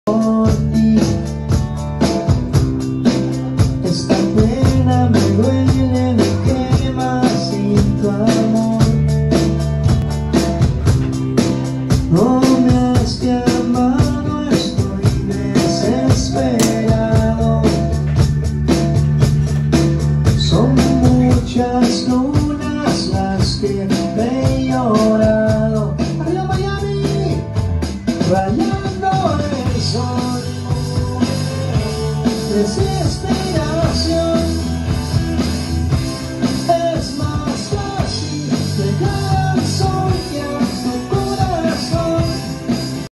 por ti. Esta pena me duele, me quema sin tu amor. No me has llamado, estoy desesperado. Son muchas lunas las que he llorado. ¡Arriba Miami! Rayando el sol. Desesperación.